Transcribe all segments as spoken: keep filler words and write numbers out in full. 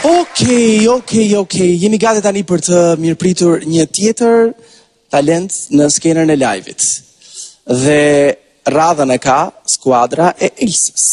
Okej, okej, okej. Jemi gati tani për të mirëpritur një tjetër talent në skenën e live-it. Dhe radhën e ka skuadra e Elsës.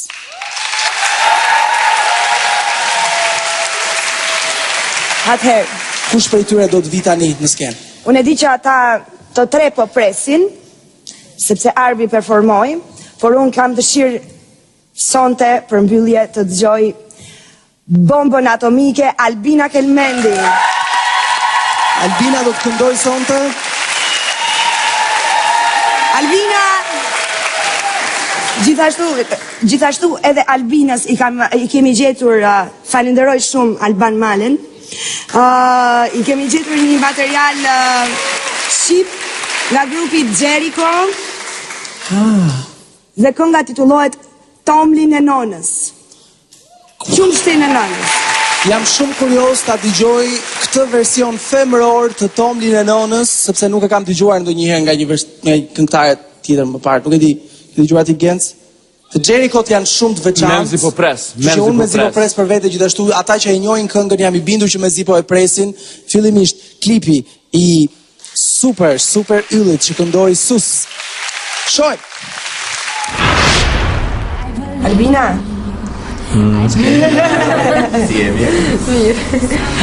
Atëherë, kush prej tyre do të vi tani në skenë? unë e di që ata të tre po presin, sepse Arbi performoi, por unë kam dëshirë sonte për mbyllje të dëgjoj bombën atomike Albina Kelmendi. Albina do të këndoj sonte? Albina! Gjithashtu, gjithashtu edhe Albinas i, kam, i kemi gjetur, uh, falenderoj shumë Alban Malen, uh, i kemi gjetur një material uh, shqip nga grupi Jericho, ah. dhe kënga titullohet Tomlin e Nonës. Qumshtin e Nonës. Jam shumë kurios ta dëgjoj këtë version femëror të Tomlin e Nonës, sepse nuk e kam dëgjuar ndonjëherë nga një nga këngëtare tjetër më parë. Nuk e di, ke dëgjuar ti Genc? Të Jerichot janë shumë të veçantë. Mezi po pres, mezi po pres. Unë mezi po pres për vete gjithashtu, ata që e njohin këngën jam i bindur që mezi po e presin. Fillimisht klipi i super super yllit që këndoi Sus. Shojmë. Albina. Si e mirë? Mirë.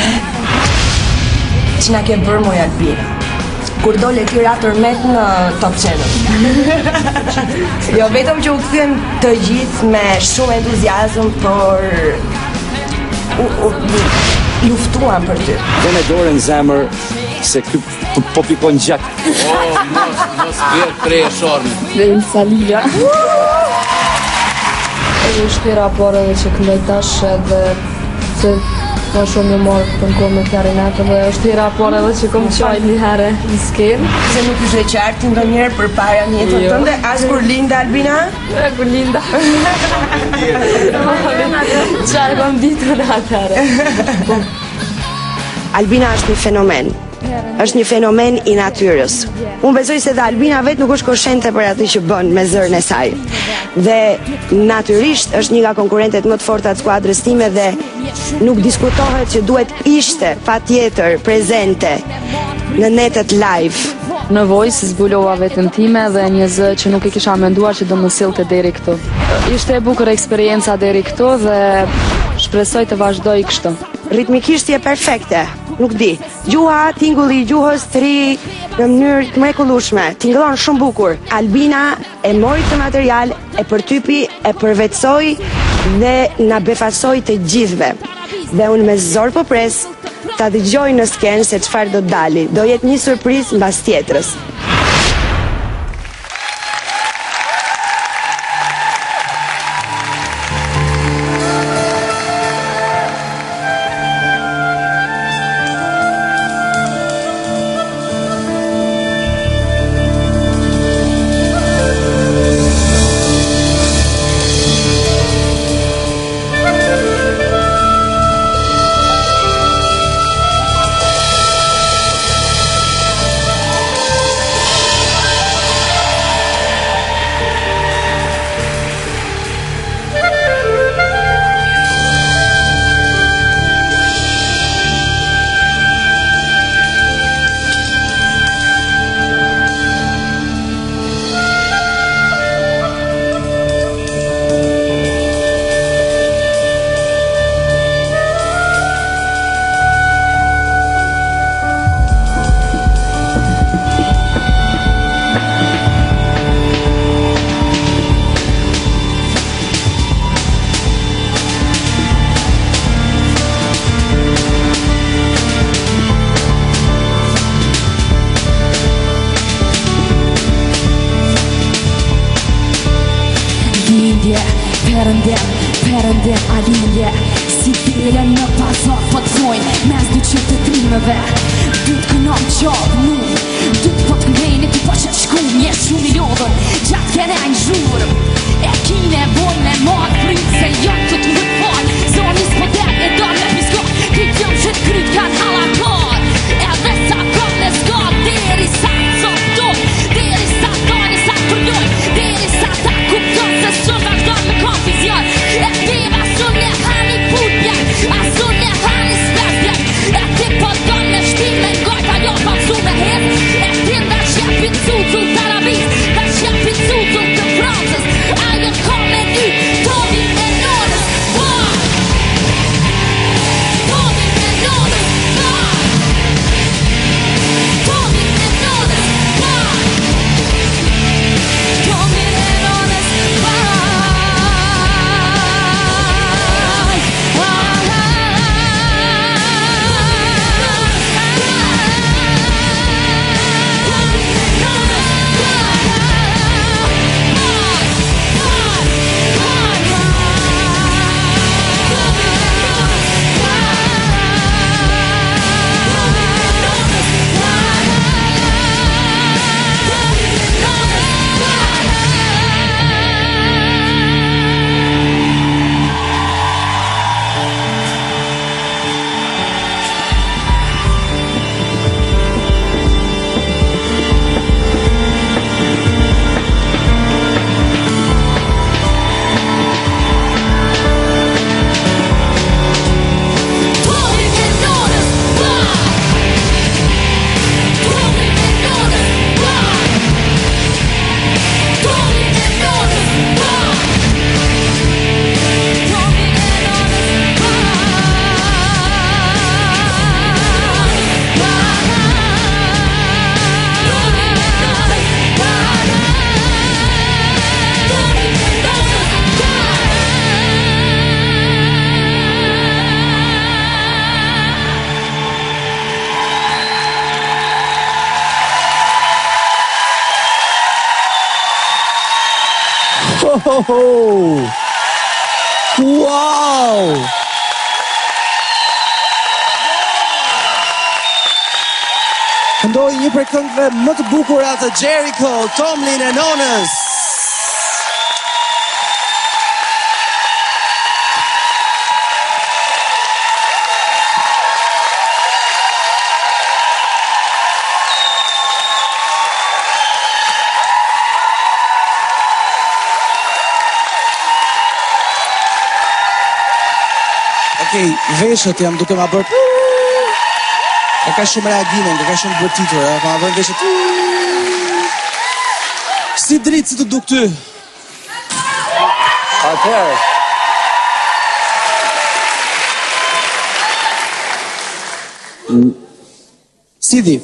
Që na ke bërë moj Albina? Kur dole ky ra tërmet në Top Channel. Jo, vetëm që u kthem të gjithë me shumë entuziazëm, por u, u, luftuam për ty. Dhe me dorën zemër se ky po pikon gjak. Oh, mos, mos vjerë prej e shorme. Dhe në Salia. Edhe shtira por edhe që këndoj tash edhe se më shumë një morë të në kohë me klarinet dhe shtira por edhe që kom qaj një herë në skenë. Se nuk ishe qartë ndo njerë për para njëtën Jo. tënde, as kur linda Albina? E kur linda. Qarë kom ditur në atëre. Albina është një fenomen. Është një fenomen i natyrës. Unë besoj se dhe Albina vetë nuk është koshente për atë që bën me zërën e saj. Dhe natyrisht është një nga konkurentet më të forta të skuadrës time dhe nuk diskutohet që duhet ishte patjetër prezente në netet live. Në Voice zbulova vetën time dhe një zë që nuk e kisha menduar që do më sillte deri këtu. Ishte e bukur eksperjenca deri këtu dhe shpresoj të vazhdoj kështu. Ritmikisht je perfekte, nuk di. Gjuha, tingulli i gjuhës të ri në mënyrë të mrekullueshme, tingëllon shumë bukur. Albina e mori këtë material, e përtypi, e përvetsoi dhe na befasoi të gjithëve. Dhe unë me zor po pres ta dëgjoj në skenë se çfarë do të dali. Do jetë një surprizë mbas tjetrës. Perëndim, perëndim, alindje Si bile në pazar pëtojnë Mes dy qëtë të trimeve Du të kënom qabë nuk Du të pot këmejnë ti po që të shku Një shumë i lodhën Gjatë kene një zhurëm E kine vojnë e marë fritë Se janë të të më të falë Zoni s'po der e dorë me piskot Kryt jam që të kryt kanë halakar Edhe sa kom në zgat Deri sa të zopton Deri sa dani sa të përnoj Deri sa ta kupton Se shumë vazhdojnë me konfizjon E piva sun e hani putja A sun Oh! Wow! Këndoi një prej këngëve më të bukura të Jericho, Tomlin e Nonës. Okej, veshët jam duke ma bërë... E ka shumë reagimin, e ka shumë bërtitur, e ka ma bërë veshët... Si dritë si të duk ty? Atëherë. Si di?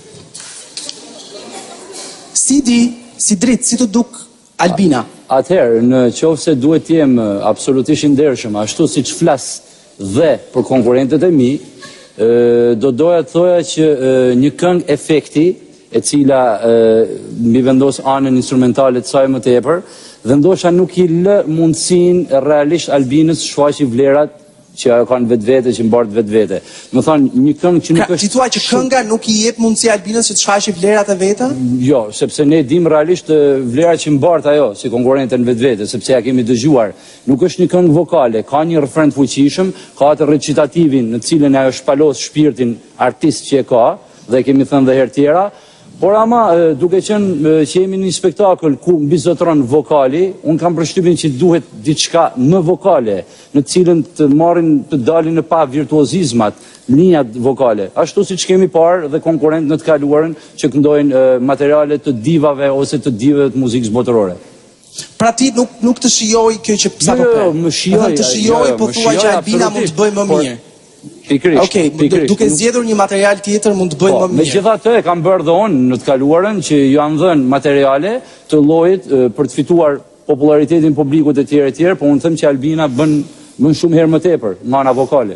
Si di, si dritë, si të duk Albina? Atëherë, në qoftë se duhet jem absolutisht i ndershëm, ashtu si që flasë dhe për konkurentët e mi, do doja të thoja që një këngë efekti, e cila mi vendos anën instrumentale të saj më tepër, dhe ndosha nuk i lë mundësin realisht Albinës shfaqi vlerat që ajo kanë vetë vete, që mbartë vetë vete. Më thonë, një këngë që nuk është... Ti thua që kënga nuk i jep mundësi Albinës që të shfaqi vlerat e veta? Jo, sepse ne dim realisht vlerat që mbartë ajo, si konkurrenten vetë vete, sepse ja kemi dëgjuar. Nuk është një këngë vokale, ka një refren të fuqishëm, ka atë recitativin në cilën ajo shpalos shpirtin artist që e ka, dhe kemi thënë dhe herë tjera, por ama, duke qenë që jemi një spektakël ku mbizotron vokali, unë kam përshtypjen që duhet diçka më vokale, në cilën të marrin të dalin në pa virtuozizmat, linjat vokale. Ashtu si që kemi parë dhe konkurent në të kaluarën që këndojnë materiale të divave ose të divave të muzikës botërore. Pra ti nuk, nuk të shijoj kjo që sa po Jo, më shijoj. Të shijoj, po thua që Albina mund të bëjë më mirë. Pikërisht. Okej, duke zgjedhur një material tjetër mund të bëjë më mirë. Megjithatë, e kam bërë dhe unë në të kaluarën që ju janë dhënë materiale të llojit për të fituar popularitetin publikut e tjerë e tjerë, por unë them që Albina bën bën shumë herë më tepër në ana vokale.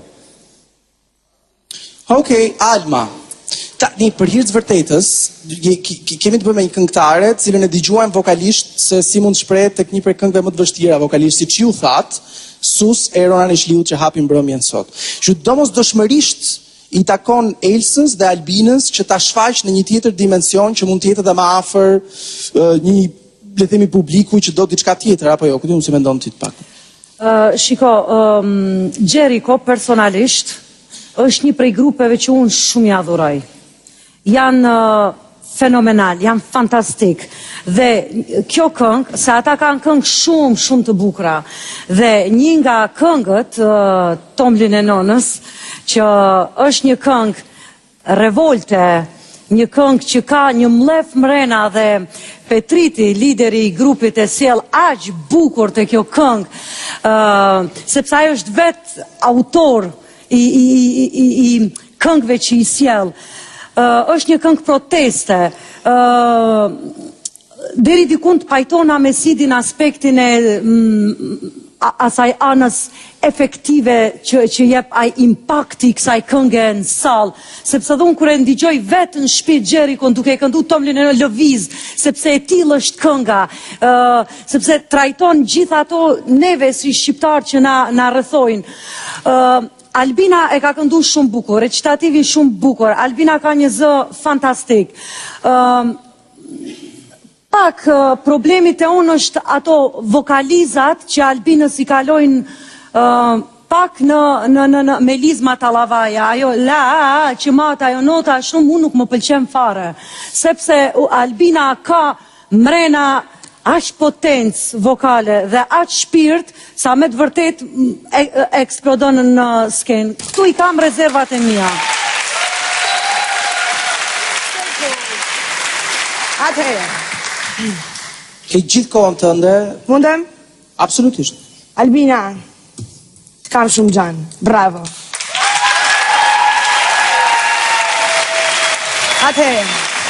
Okej, Alma. Tani për hir të vërtetës, kemi të bëjmë me një këngëtare, të cilën e dëgjuam vokalisht se si mund shprehet tek një prej këngëve më të vështira vokalisht, siç ju thatë, Sus e Ronan Ishliut që hapin mbrëmjen sot. Që domosdoshmërisht i takon Elsës dhe Albinës që ta shfaq në një tjetër dimension që mund të jetë edhe më afër një, le të themi, publiku që do diçka tjetër apo jo, ku ti mund si mendon ti të pak. Uh, shiko, um, Jericho personalisht është një prej grupeve që unë shumë ja dhuroj. Janë uh, fenomenal, janë fantastik. Dhe kjo këngë, se ata kanë këngë shumë, shumë të bukura. Dhe një nga këngët, uh, Tomlin e Nonës, që është një këngë revolte, një këngë që ka një mlef mrena dhe Petriti, lideri i grupit e sjell aq bukur të kjo këngë, uh, sepse ai është vetë autor i, i, i, i, i këngëve që i sjell. Uh, është një këngë proteste, uh, deri dikun të pajtona me sidin aspektin e mm, asaj anës efektive që, që jep ai impakti kësaj këngë në salë, sepse dhe unë kërë ndigjoj vetë në shtëpi Jericho duke këndu Tomlin e lëviz, sepse e tillë është kënga, uh, sepse trajton gjitha ato neve si shqiptar që na, na rrethojnë. Uh, Albina e ka këndu shumë bukur, recitativin shumë bukur, Albina ka një zë fantastik. Uh, pak uh, problemit e unë është ato vokalizat që Albinës i kalojnë uh, pak në, në, në, në melizma talavaja, ajo la që mata, ajo nota shumë unë nuk më pëlqen fare, sepse uh, Albina ka mrena aq potencë vokale dhe aq shpirt, sa me të vërtet e, e, eksplodon në skenë. Këtu i kam rezervat e mia. Atëherë. Ke gjithë kohën tënde? Mundem? Absolutisht. Albina, të kam shumë gjanë. Bravo. Atëherë.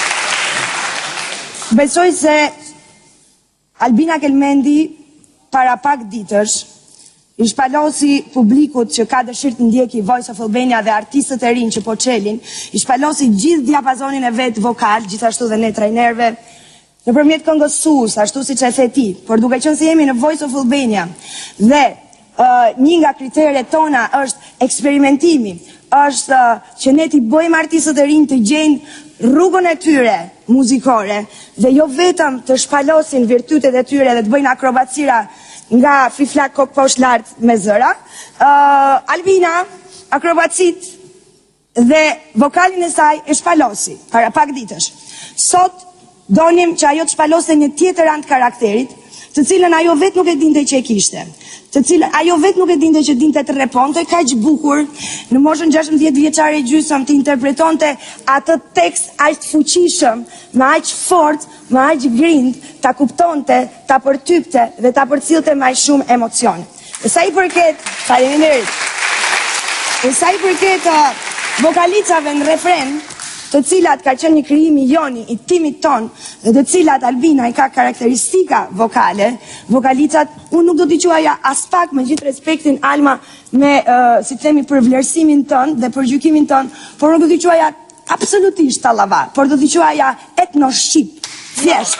Besoj se Albina Kelmendi para pak ditësh i shpalosi publikut që ka dëshirë të ndjeki Voice of Albania dhe artistët e rinj që po çelin, i shpalosi gjithë diapazonin e vet vokal, gjithashtu dhe ne trajnerëve, nëpërmjet këngës Sus, ashtu siç e the ti, por duke qenë se jemi në Voice of Albania dhe uh, një nga kriteret tona është eksperimentimi, është uh, që ne t'i bëjmë artistët e rinj të gjejnë rrugën e tyre muzikore dhe jo vetëm të shpalosin virtytet e tyre dhe të bëjnë akrobacira nga fiflak kokë poshtë lart me zëra. Uh, Albina akrobacit dhe vokalin e saj e shpalosi para pak ditësh. Sot donim që ajo të shpalose një tjetër anë të karakterit, të cilën ajo vetë nuk e dinte që e kishte, të cilën ajo vetë nuk e dinte që dinte të reponte, kaq bukur, në moshën gjashtëdhjetë vjeçare gjysmë të interpretonte atë tekst aq fuqishëm, me aq fort, me aq grind, ta kuptonte, ta përtypte dhe ta përcillte me aq shumë emocion. E sa i përket, faleminderit. E sa i përket uh, vokalicave në refren, të cilat ka qenë një krijim i Joni, i timit ton, dhe të cilat Albina i ka karakteristika vokale, vokalicat, unë nuk do t'i quaja as pak, me gjithë respektin Alma, me, uh, si të themi, për vlerësimin ton dhe për gjykimin ton, por nuk do t'i quaja absolutisht tallava, por do t'i quaja etno-shqip, thjesht.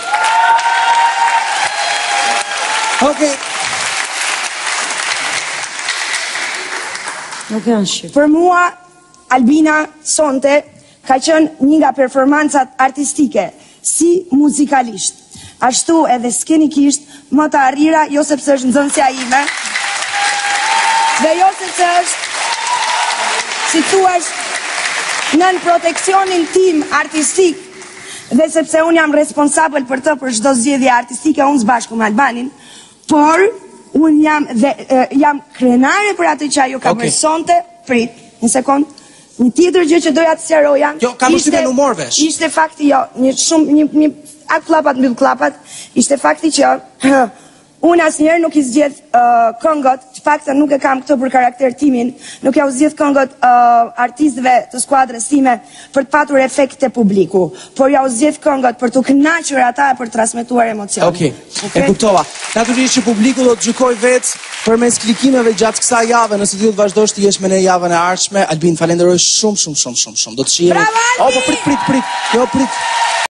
Okej. Nuk janë shqip. Për mua, Albina sonte ka qenë një nga performancat artistike, si muzikalisht, ashtu edhe skenikisht, më të arrira, jo sepse është nxënësja ime, dhe jo sepse është, si thuash, nën proteksionin tim artistik, dhe sepse unë jam responsabël për të për çdo zgjedhje artistike, unë zbashku me Albanin, por unë jam, dhe, e, jam krenare për atë që ajo ka Okay. bërë sonte, prit, një sekond. Një tjetër gjë që doja të sqaroja. Jo, kam përshtypjen humor vesh. Ishte fakti jo, një shumë një një atë klapat mbyll klapat, ishte fakti që unë asnjëherë nuk i zgjedh uh, këngët, të paktën nuk e kam këtë për karakter timin, nuk ja u zgjedh këngët uh, artistëve të skuadrës time për të patur efekt te publiku, por ja u zgjedh këngët për të kënaqur ata e për të transmetuar emocione. Okej, e kuptova. Natyrisht që publiku do të gjykojë vetë përmes klikimeve gjatë kësaj jave, nëse ti do të vazhdosh të jesh me ne javën e ardhshme. Albin, falenderoj shumë shumë shumë shumë shumë. Do të shihemi. Bravo, Albin! Oh, po prit prit prit. Jo prit.